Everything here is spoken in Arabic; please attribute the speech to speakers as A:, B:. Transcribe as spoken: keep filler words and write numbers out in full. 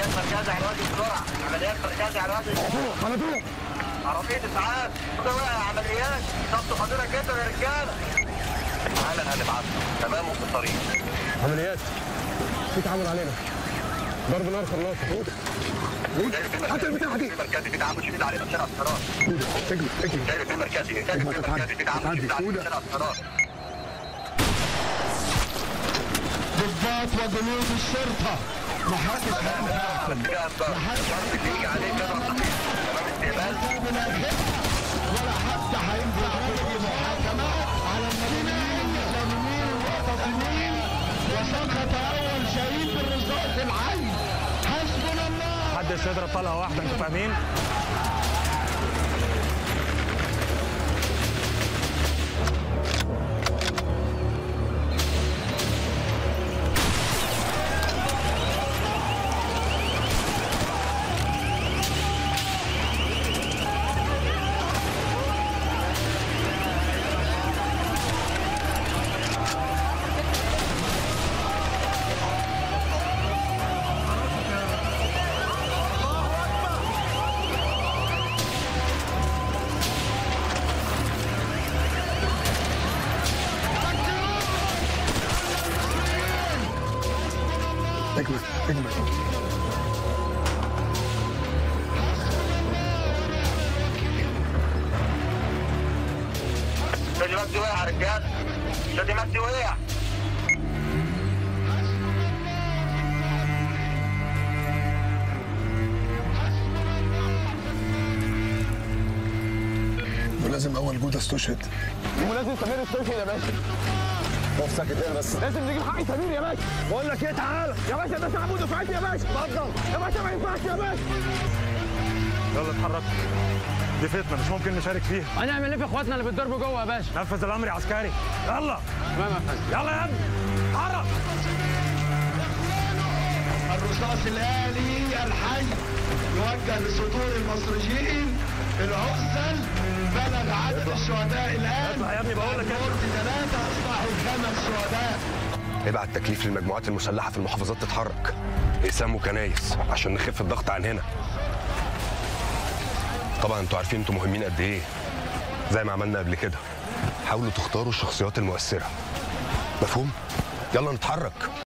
A: عمليات مركزي على الوادي بسرعه، عمليات مركزي على الوادي.
B: على طول
A: عربيه اسعاف ده واقع عمليات، ضغط خطيره جدا يا رجاله. حالا هنبعت تمام وفي الطريق.
B: عمليات في تعامل علينا، ضرب نار خلاص.
A: حتى البتاعه دي مركزي في تعامل شديد علينا في شارع السراج.
B: اجمل اجمل
A: جاي في المركزي جاي في المركزي في تعامل شديد علينا في شارع السراج.
C: ضباط وجنود الشرطه محاكم
A: محاكم اللي يجي عليه كده تمام استقبال
C: ولا حتى هينزل اي محاكمه على المدنيين المسلمين المعتصمين. وسقط اول شهيد بالرصاص العين. حسبنا الله.
B: محدش يضرب طلقه واحده، انتوا فاهمين؟ اجمل اجمل
A: شادي مجدي وقع يا رجاله، شادي مجدي وقع.
B: ولازم اول جوده استشهد،
D: ولازم سمير استشهد يا باشا.
B: نفسك ايه بس؟
D: لازم نجيب حق سمير يا باشا.
B: بقول لك ايه، تعالى
D: يا باشا ده شعب ودفعتي يا باشا.
B: اتفضل
D: يا باشا ما ينفعش يا باشا.
B: يلا اتحرك، دي فتنه مش ممكن نشارك فيها.
D: هنعمل ايه في اخواتنا اللي بيتضربوا جوه يا باشا؟
B: نفذ الامر يا عسكري. يلا
D: تمام يا فندم.
B: يلا يا ابني اتحرك.
C: الرصاص الآلي الحي يوجه لصدور المصريين. العزل بلغ عدد الشهداء الآن.
B: اطلع يا ابني بقول لك
C: ايه. ثلاثة أصبحوا خمس شهداء.
E: ابعت تكليف للمجموعات المسلحة في المحافظات تتحرك، اقسام وكنايس عشان نخف الضغط عن هنا. طبعا انتوا عارفين انتوا مهمين قد ايه، زي ما عملنا قبل كده. حاولوا تختاروا الشخصيات المؤثرة، مفهوم؟ يلا نتحرك.